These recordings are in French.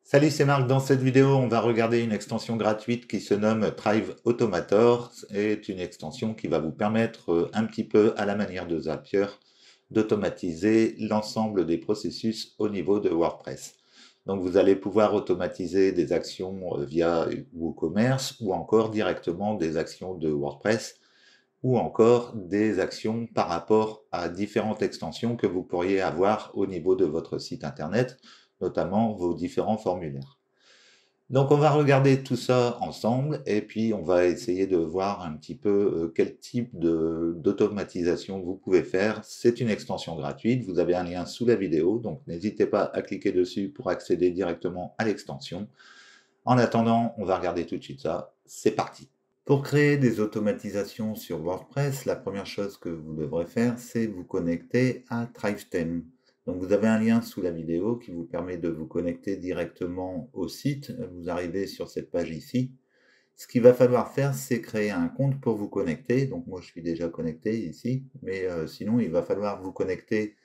Salut, c'est Marc. Dans cette vidéo, on va regarder une extension gratuite qui se nomme Thrive Automator. C'est une extension qui va vous permettre, un petit peu à la manière de Zapier, d'automatiser l'ensemble des processus au niveau de WordPress. Donc, vous allez pouvoir automatiser des actions via WooCommerce ou encore directement des actions de WordPress ou encore des actions par rapport à différentes extensions que vous pourriez avoir au niveau de votre site internet, notamment vos différents formulaires. Donc on va regarder tout ça ensemble et puis on va essayer de voir un petit peu quel type d'automatisation vous pouvez faire. C'est une extension gratuite, vous avez un lien sous la vidéo, donc n'hésitez pas à cliquer dessus pour accéder directement à l'extension. En attendant, on va regarder tout de suite ça. C'est parti. Pour créer des automatisations sur WordPress, la première chose que vous devrez faire, c'est vous connecter à ThriveTheme. Donc vous avez un lien sous la vidéo qui vous permet de vous connecter directement au site. Vous arrivez sur cette page ici. Ce qu'il va falloir faire, c'est créer un compte pour vous connecter. Donc moi, je suis déjà connecté ici, mais sinon, il va falloir vous connecter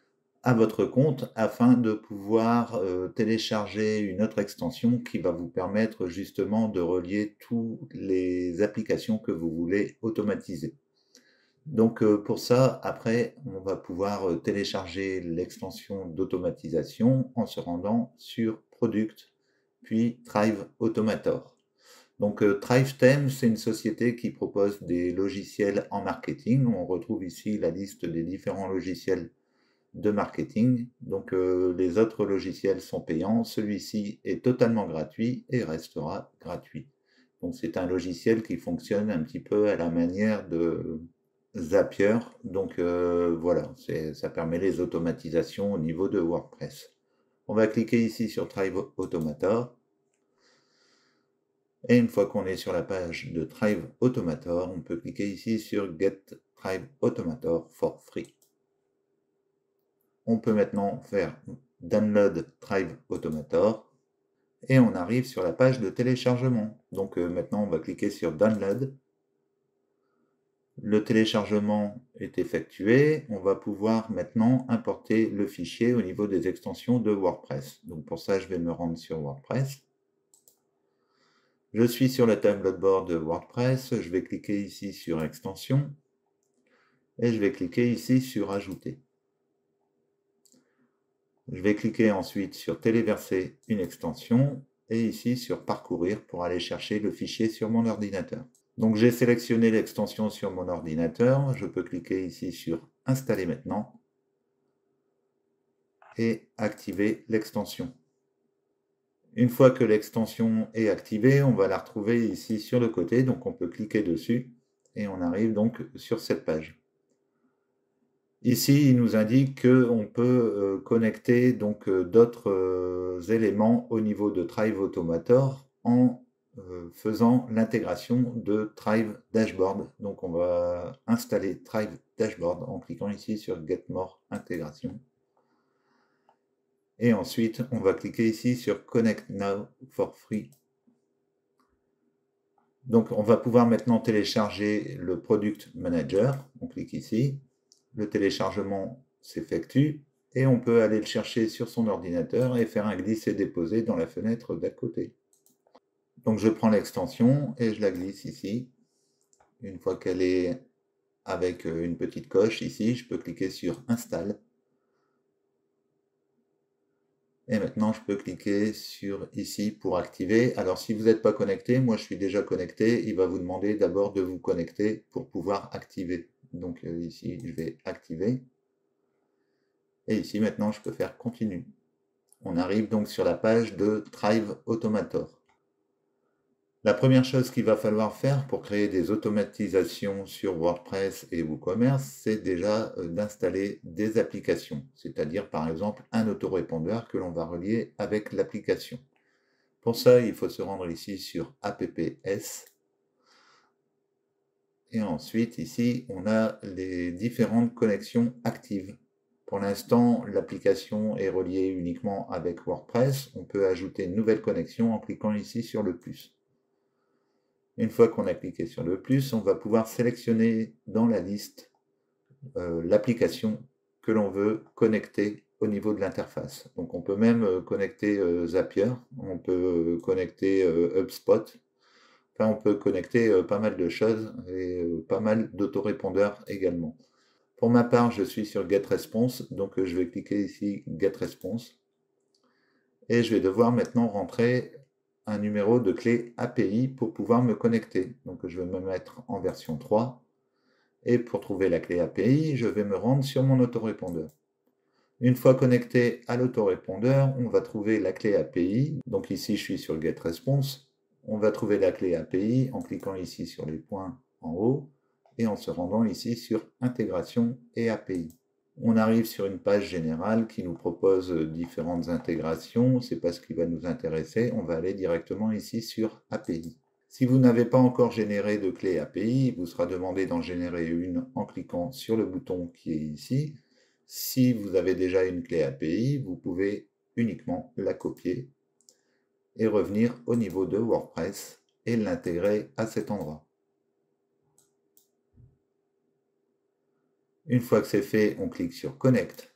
à votre compte afin de pouvoir télécharger une autre extension qui va vous permettre justement de relier toutes les applications que vous voulez automatiser. Donc pour ça, après, on va pouvoir télécharger l'extension d'automatisation en se rendant sur Product, puis Thrive Automator. Donc ThriveTheme, c'est une société qui propose des logiciels en marketing. On retrouve ici la liste des différents logiciels de marketing. Donc les autres logiciels sont payants. Celui-ci est totalement gratuit et restera gratuit. Donc c'est un logiciel qui fonctionne un petit peu à la manière de Zapier. Donc voilà, ça permet les automatisations au niveau de WordPress. On va cliquer ici sur Thrive Automator. Et une fois qu'on est sur la page de Thrive Automator, on peut cliquer ici sur Get Thrive Automator for free. On peut maintenant faire Download Thrive Automator et on arrive sur la page de téléchargement. Donc maintenant on va cliquer sur Download. Le téléchargement est effectué. On va pouvoir maintenant importer le fichier au niveau des extensions de WordPress. Donc pour ça, je vais me rendre sur WordPress. Je suis sur la tableau de bord de WordPress. Je vais cliquer ici sur Extension et je vais cliquer ici sur Ajouter. Je vais cliquer ensuite sur Téléverser une extension et ici sur Parcourir pour aller chercher le fichier sur mon ordinateur. Donc j'ai sélectionné l'extension sur mon ordinateur. Je peux cliquer ici sur Installer maintenant et activer l'extension. Une fois que l'extension est activée, on va la retrouver ici sur le côté. Donc on peut cliquer dessus et on arrive donc sur cette page. Ici, il nous indique qu'on peut connecter donc d'autres éléments au niveau de Thrive Automator en faisant l'intégration de Thrive Dashboard. Donc on va installer Thrive Dashboard en cliquant ici sur Get More Intégration. Et ensuite, on va cliquer ici sur Connect Now for Free. Donc on va pouvoir maintenant télécharger le Product Manager. On clique ici. Le téléchargement s'effectue et on peut aller le chercher sur son ordinateur et faire un glisser-déposer dans la fenêtre d'à côté. Donc je prends l'extension et je la glisse ici. Une fois qu'elle est avec une petite coche ici, je peux cliquer sur Install. Et maintenant je peux cliquer sur ici pour activer. Alors si vous n'êtes pas connecté, moi je suis déjà connecté, il va vous demander d'abord de vous connecter pour pouvoir activer. Donc ici je vais activer. Et ici, maintenant, je peux faire continue. On arrive donc sur la page de Thrive Automator. La première chose qu'il va falloir faire pour créer des automatisations sur WordPress et WooCommerce, c'est déjà d'installer des applications, c'est-à-dire par exemple un autorépondeur que l'on va relier avec l'application. Pour ça, il faut se rendre ici sur apps. Et ensuite, ici, on a les différentes connexions actives. Pour l'instant, l'application est reliée uniquement avec WordPress. On peut ajouter une nouvelle connexion en cliquant ici sur le plus. Une fois qu'on a cliqué sur le plus, on va pouvoir sélectionner dans la liste l'application que l'on veut connecter au niveau de l'interface. Donc on peut même connecter Zapier, on peut connecter HubSpot, enfin on peut connecter pas mal de choses et pas mal d'autorépondeurs également. Pour ma part, je suis sur GetResponse, donc je vais cliquer ici GetResponse et je vais devoir maintenant rentrer un numéro de clé API pour pouvoir me connecter. Donc je vais me mettre en version 3 et pour trouver la clé API, je vais me rendre sur mon autorépondeur. Une fois connecté à l'autorépondeur, on va trouver la clé API. Donc ici, je suis sur GetResponse. On va trouver la clé API en cliquant ici sur les points en haut et en se rendant ici sur Intégration et API. On arrive sur une page générale qui nous propose différentes intégrations. Ce n'est pas ce qui va nous intéresser. On va aller directement ici sur API. Si vous n'avez pas encore généré de clé API, il vous sera demandé d'en générer une en cliquant sur le bouton qui est ici. Si vous avez déjà une clé API, vous pouvez uniquement la copier et revenir au niveau de WordPress et l'intégrer à cet endroit. Une fois que c'est fait, on clique sur Connect.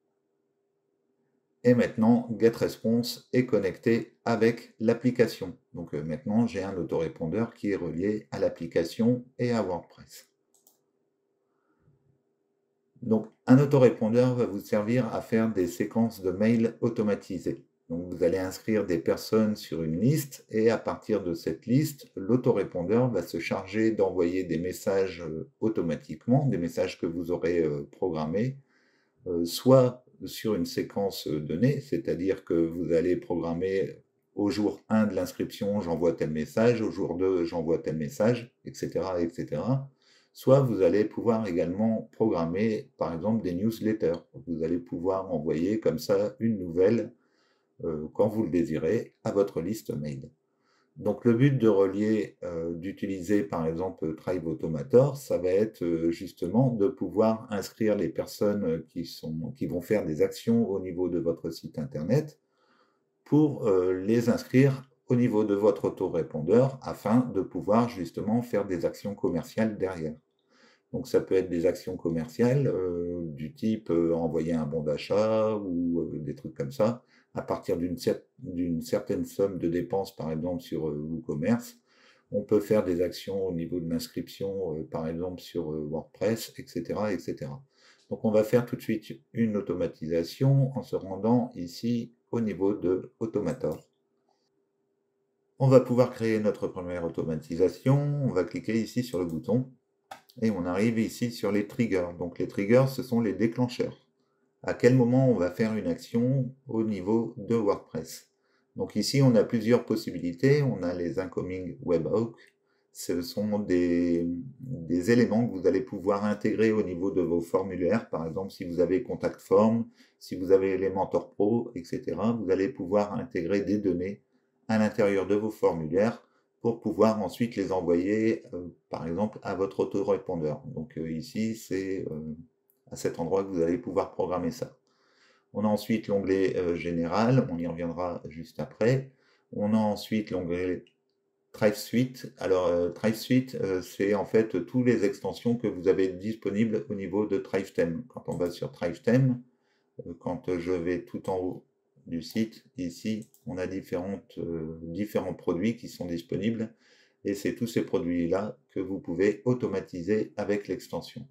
Et maintenant, GetResponse est connecté avec l'application. Donc maintenant, j'ai un autorépondeur qui est relié à l'application et à WordPress. Donc, un autorépondeur va vous servir à faire des séquences de mails automatisées. Donc, vous allez inscrire des personnes sur une liste et à partir de cette liste, l'autorépondeur va se charger d'envoyer des messages automatiquement, des messages que vous aurez programmés, soit sur une séquence donnée, c'est-à-dire que vous allez programmer au jour 1 de l'inscription, j'envoie tel message, au jour 2, j'envoie tel message, etc., etc. Soit vous allez pouvoir également programmer, par exemple, des newsletters. Vous allez pouvoir envoyer comme ça une nouvelle, quand vous le désirez, à votre liste mail. Donc le but de relier, d'utiliser par exemple Thrive Automator, ça va être justement de pouvoir inscrire les personnes qui vont faire des actions au niveau de votre site internet pour les inscrire au niveau de votre autorépondeur afin de pouvoir justement faire des actions commerciales derrière. Donc ça peut être des actions commerciales du type envoyer un bon d'achat ou des trucs comme ça, à partir d'une certaine somme de dépenses, par exemple sur WooCommerce. On peut faire des actions au niveau de l'inscription, par exemple sur WordPress, etc., etc. Donc on va faire tout de suite une automatisation en se rendant ici au niveau de Automator. On va pouvoir créer notre première automatisation. On va cliquer ici sur le bouton. Et on arrive ici sur les triggers. Donc les triggers, ce sont les déclencheurs. À quel moment on va faire une action au niveau de WordPress. Donc ici, on a plusieurs possibilités. On a les incoming webhooks. Ce sont des éléments que vous allez pouvoir intégrer au niveau de vos formulaires. Par exemple, si vous avez Contact Form, si vous avez Elementor Pro, etc., vous allez pouvoir intégrer des données à l'intérieur de vos formulaires pour pouvoir ensuite les envoyer, par exemple, à votre autorépondeur. Donc ici, c'est à cet endroit que vous allez pouvoir programmer ça. On a ensuite l'onglet Général, on y reviendra juste après. On a ensuite l'onglet Thrive Suite. Alors, Thrive Suite, c'est en fait toutes les extensions que vous avez disponibles au niveau de Thrive Theme. Quand on va sur Thrive Theme, quand je vais tout en haut du site, ici, on a différents produits qui sont disponibles et c'est tous ces produits-là que vous pouvez automatiser avec l'extension.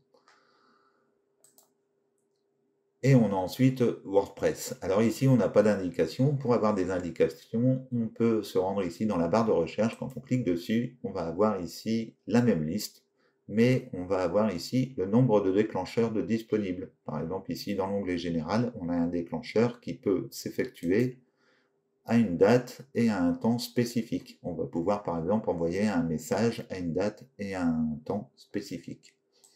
Et on a ensuite WordPress. Alors ici, on n'a pas d'indication. Pour avoir des indications, on peut se rendre ici dans la barre de recherche. Quand on clique dessus, on va avoir ici la même liste, mais on va avoir ici le nombre de déclencheurs de disponibles. Par exemple, ici, dans l'onglet Général, on a un déclencheur qui peut s'effectuer à une date et à un temps spécifique. On va pouvoir, par exemple, envoyer un message à une date et à un temps spécifique.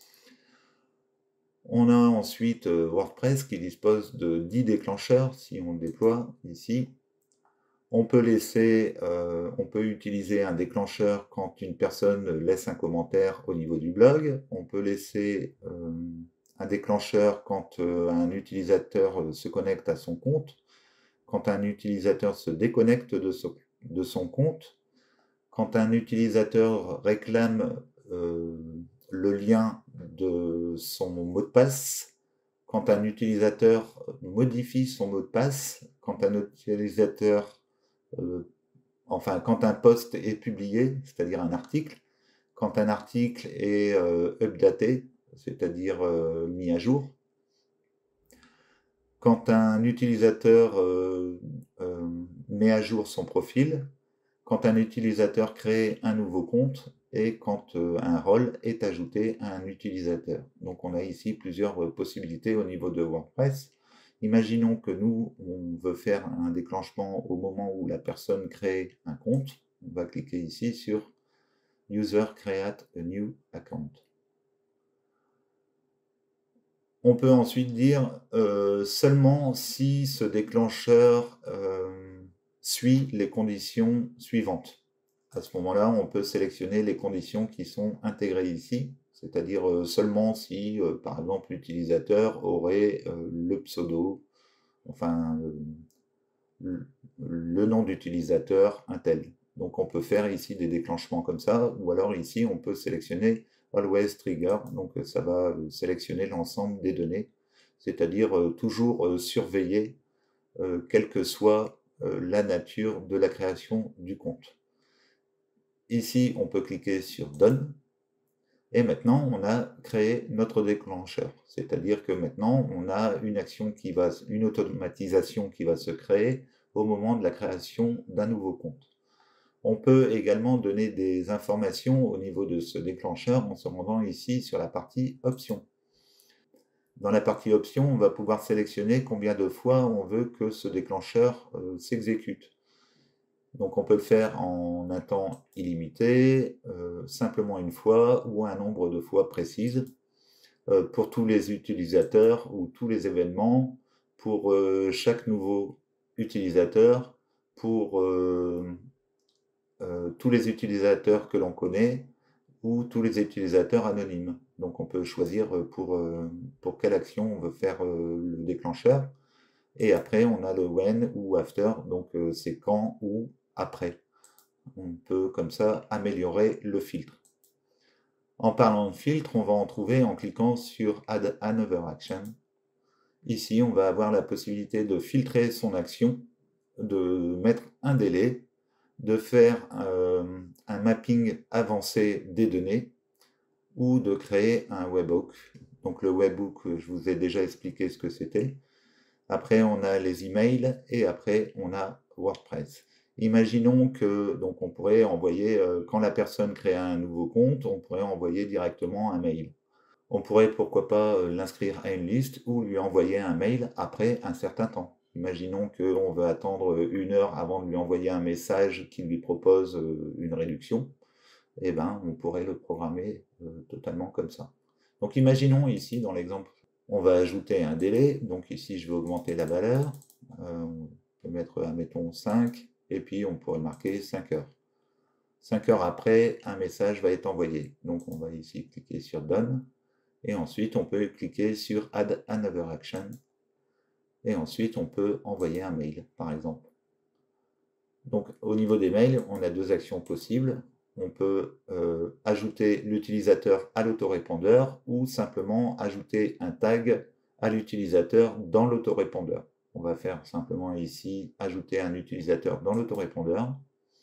On a ensuite WordPress qui dispose de 10 déclencheurs, si on le déploie ici. On peut utiliser un déclencheur quand une personne laisse un commentaire au niveau du blog. On peut laisser un déclencheur quand un utilisateur se connecte à son compte, quand un utilisateur se déconnecte de son compte, quand un utilisateur réclame le lien de son mot de passe, quand un utilisateur modifie son mot de passe, quand un utilisateur, quand un post est publié, c'est-à-dire un article, quand un article est updaté, c'est-à-dire mis à jour, quand un utilisateur met à jour son profil, quand un utilisateur crée un nouveau compte et quand un rôle est ajouté à un utilisateur. Donc on a ici plusieurs possibilités au niveau de WordPress. Imaginons que nous, on veut faire un déclenchement au moment où la personne crée un compte. On va cliquer ici sur User Create a New Account. On peut ensuite dire seulement si ce déclencheur suit les conditions suivantes. À ce moment-là, on peut sélectionner les conditions qui sont intégrées ici, c'est-à-dire seulement si, par exemple, l'utilisateur aurait le pseudo, enfin le nom d'utilisateur, un tel. Donc on peut faire ici des déclenchements comme ça, ou alors ici on peut sélectionner Always Trigger, donc ça va sélectionner l'ensemble des données, c'est-à-dire toujours surveiller, quelle que soit la nature de la création du compte. Ici, on peut cliquer sur Done, et maintenant on a créé notre déclencheur, c'est-à-dire que maintenant on a une automatisation qui va se créer au moment de la création d'un nouveau compte. On peut également donner des informations au niveau de ce déclencheur en se rendant ici sur la partie Options. Dans la partie Options, on va pouvoir sélectionner combien de fois on veut que ce déclencheur s'exécute. Donc on peut le faire en un temps illimité, simplement une fois ou un nombre de fois précise, pour tous les utilisateurs ou tous les événements, pour chaque nouveau utilisateur, pour tous les utilisateurs que l'on connaît ou tous les utilisateurs anonymes. Donc on peut choisir pour quelle action on veut faire le déclencheur. Et après, on a le when ou after, donc c'est quand ou après. On peut comme ça améliorer le filtre. En parlant de filtre, on va en trouver en cliquant sur Add Another Action. Ici, on va avoir la possibilité de filtrer son action, de mettre un délai, de faire un mapping avancé des données ou de créer un webhook. Donc le webhook, je vous ai déjà expliqué ce que c'était. Après, on a les emails et après, on a WordPress. Imaginons que donc on pourrait envoyer, quand la personne crée un nouveau compte, on pourrait envoyer directement un mail. On pourrait pourquoi pas l'inscrire à une liste ou lui envoyer un mail après un certain temps. Imaginons qu'on veut attendre 1 heure avant de lui envoyer un message qui lui propose une réduction. Eh bien, on pourrait le programmer totalement comme ça. Donc imaginons ici dans l'exemple, on va ajouter un délai. Donc ici, je vais augmenter la valeur. On peut mettre, admettons, 5. Et puis, on pourrait marquer 5 heures. 5 heures après, un message va être envoyé. Donc on va ici cliquer sur Done. Et ensuite, on peut cliquer sur Add Another Action. Et ensuite, on peut envoyer un mail, par exemple. Donc, au niveau des mails, on a 2 actions possibles. On peut ajouter l'utilisateur à l'autorépondeur ou simplement ajouter un tag à l'utilisateur dans l'autorépondeur. On va faire simplement ici ajouter un utilisateur dans l'autorépondeur.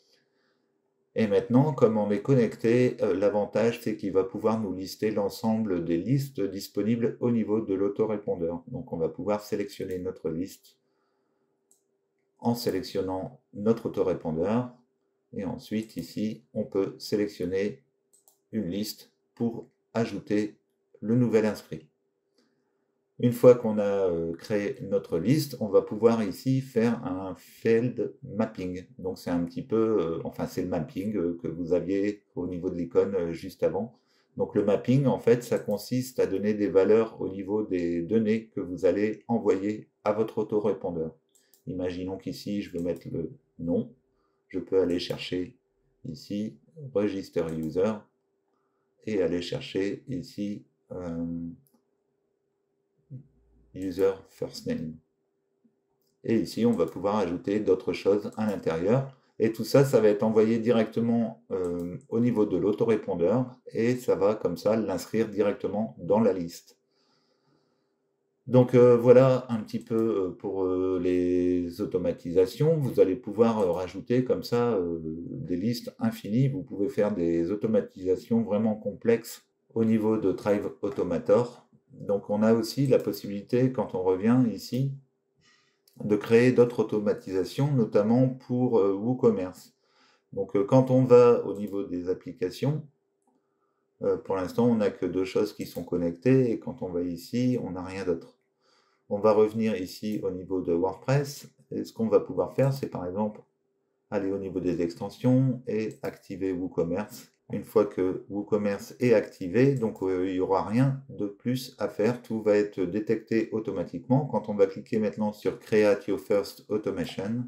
Et maintenant, comme on est connecté, l'avantage c'est qu'il va pouvoir nous lister l'ensemble des listes disponibles au niveau de l'autorépondeur. Donc on va pouvoir sélectionner notre liste en sélectionnant notre autorépondeur. Et ensuite, ici, on peut sélectionner une liste pour ajouter le nouvel inscrit. Une fois qu'on a créé notre liste, on va pouvoir ici faire un field mapping. Donc c'est un petit peu, c'est le mapping que vous aviez au niveau de l'icône juste avant. Donc le mapping, en fait, ça consiste à donner des valeurs au niveau des données que vous allez envoyer à votre autorépondeur. Imaginons qu'ici, je veux mettre le nom. Je peux aller chercher ici Register User et aller chercher ici User First Name. Et ici, on va pouvoir ajouter d'autres choses à l'intérieur. Et tout ça, ça va être envoyé directement au niveau de l'autorépondeur et ça va comme ça l'inscrire directement dans la liste. Donc voilà un petit peu pour les automatisations. Vous allez pouvoir rajouter comme ça des listes infinies. Vous pouvez faire des automatisations vraiment complexes au niveau de Thrive Automator. Donc on a aussi la possibilité, quand on revient ici, de créer d'autres automatisations, notamment pour WooCommerce. Donc quand on va au niveau des applications, pour l'instant on n'a que deux choses qui sont connectées, et quand on va ici, on n'a rien d'autre. On va revenir ici au niveau de WordPress, et ce qu'on va pouvoir faire, c'est par exemple aller au niveau des extensions et activer WooCommerce. Une fois que WooCommerce est activé, donc il n'y aura rien de plus à faire, tout va être détecté automatiquement. Quand on va cliquer maintenant sur Create Your First Automation,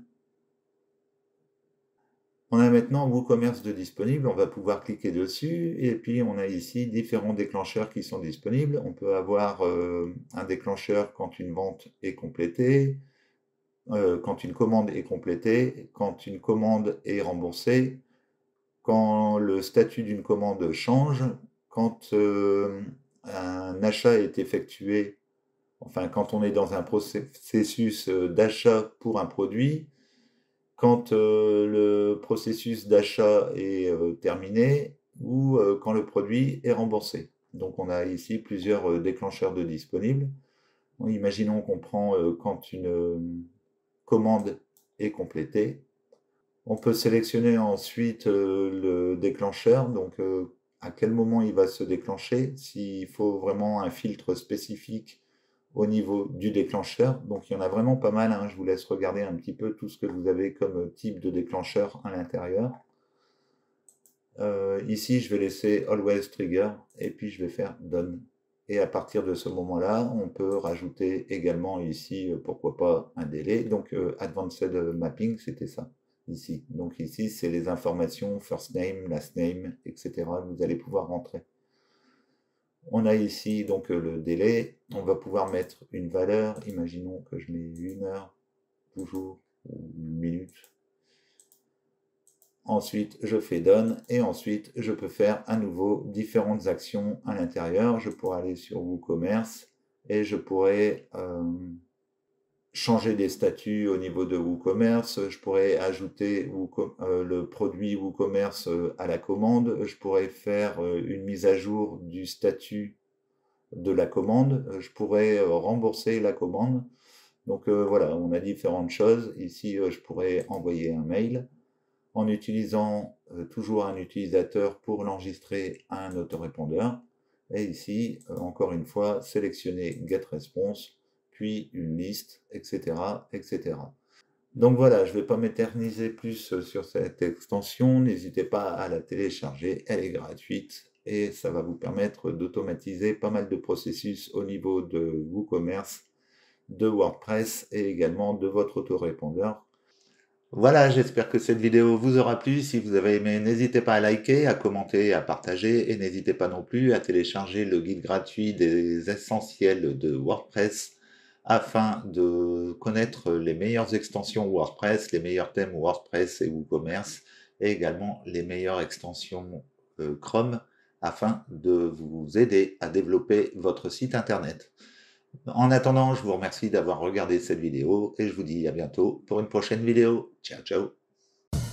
on a maintenant WooCommerce de disponible, on va pouvoir cliquer dessus, et puis on a ici différents déclencheurs qui sont disponibles. On peut avoir un déclencheur quand une vente est complétée, quand une commande est complétée, quand une commande est remboursée, quand le statut d'une commande change, quand un achat est effectué, enfin quand on est dans un processus d'achat pour un produit, quand le processus d'achat est terminé, ou quand le produit est remboursé. Donc on a ici plusieurs déclencheurs de disponibles. Bon, imaginons qu'on prend quand une commande est complétée. On peut sélectionner ensuite le déclencheur, donc à quel moment il va se déclencher, s'il faut vraiment un filtre spécifique au niveau du déclencheur. Donc il y en a vraiment pas mal, hein. Je vous laisse regarder un petit peu tout ce que vous avez comme type de déclencheur à l'intérieur. Ici, je vais laisser Always Trigger, et puis je vais faire Done. Et à partir de ce moment-là, on peut rajouter également ici, pourquoi pas, un délai. Donc Advanced Mapping, c'était ça, ici. Donc ici, c'est les informations, first name, last name, etc. que vous allez pouvoir rentrer. On a ici donc le délai. On va pouvoir mettre une valeur. Imaginons que je mets 1 heure, toujours, ou 1 minute. Ensuite, je fais Done, et ensuite, je peux faire à nouveau différentes actions à l'intérieur. Je pourrais aller sur WooCommerce, et je pourrais changer des statuts au niveau de WooCommerce. Je pourrais ajouter le produit WooCommerce à la commande. Je pourrais faire une mise à jour du statut de la commande. Je pourrais rembourser la commande. Donc voilà, on a différentes choses. Ici, je pourrais envoyer un mail en utilisant toujours un utilisateur pour l'enregistrer à un autorépondeur. Et ici, encore une fois, sélectionner GetResponse, puis une liste, etc., etc. Donc voilà, je ne vais pas m'éterniser plus sur cette extension. N'hésitez pas à la télécharger, elle est gratuite, et ça va vous permettre d'automatiser pas mal de processus au niveau de WooCommerce, de WordPress, et également de votre autorépondeur. Voilà, j'espère que cette vidéo vous aura plu. Si vous avez aimé, n'hésitez pas à liker, à commenter, à partager, et n'hésitez pas non plus à télécharger le guide gratuit des essentiels de WordPress afin de connaître les meilleures extensions WordPress, les meilleurs thèmes WordPress et WooCommerce, et également les meilleures extensions Chrome afin de vous aider à développer votre site internet. En attendant, je vous remercie d'avoir regardé cette vidéo, et je vous dis à bientôt pour une prochaine vidéo. Ciao, ciao.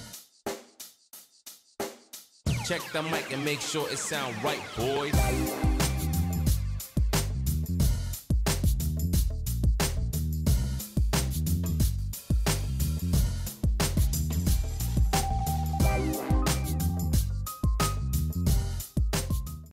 Check the mic and make sure it sound right, boys.